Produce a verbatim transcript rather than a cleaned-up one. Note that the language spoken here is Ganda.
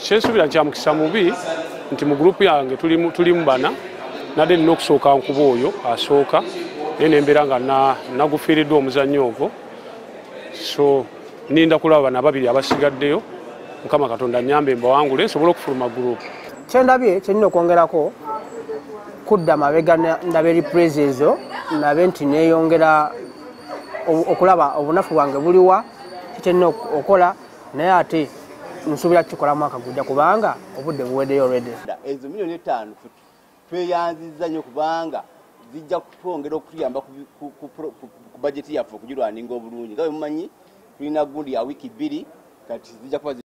kyensuubira nkya mukisa mubi nti mu gurupu yange tulimu tulimu bana nadde nina okusooka nkuba oyo asooka naye nembeera nga nagufiiriddwa omuzannyo ogwo, so ninda kulaba bana babiri abasigaddeyo. Mukama Katonda nnyambe mbawangule nsobole okufuluma gurupu. Kyendabye kyenina okwongerako kudda mabega ndaba eripureezi ezo nabe nti neeyongera okulaba obunafu bwange buliwa kikyenina okola, naye ate nsuubira kukikolamu akagujja kubanga obudde buweddeyo olwedde. Ezo miliyoni etaano tweyanzizza nnyo kubanga zijja kutwongera okutuyamba ku bajeti yaffe okugirwaninga obulungi. Nga bwe mumanyi tulina gundi ya wiiki bbiri kati zijja kuba